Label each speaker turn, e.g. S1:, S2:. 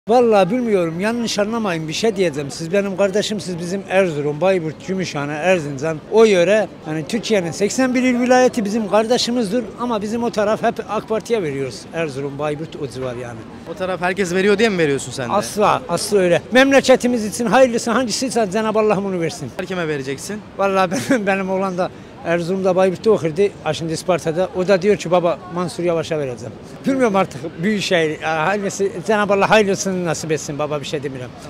S1: Vallahi bilmiyorum, yanlış anlamayın, bir şey diyeceğim. Siz benim kardeşim, siz bizim Erzurum, Bayburt, Gümüşhane, Erzincan, o yöre, yani Türkiye'nin 81 il vilayeti bizim kardeşimizdir ama bizim o taraf hep AK Parti'ye veriyoruz. Erzurum, Bayburt, o civar yani.
S2: O taraf herkes veriyor diye mi veriyorsun sen de?
S1: Asla öyle. Memleketimiz için hayırlısı hangisiyse Cenab-ı Allah bunu versin.
S2: Kime vereceksin?
S1: Vallahi benim oğlan da Erzurum'da, Bayburt'ta okurdu. Şimdi Isparta'da. O da diyor ki baba Mansur Yavaş'a vereceğim. Bilmiyorum artık, büyük şey. Hayırlısı, Cenab-ı Allah hayırlısını nasip etsin baba, bir şey demiyorum.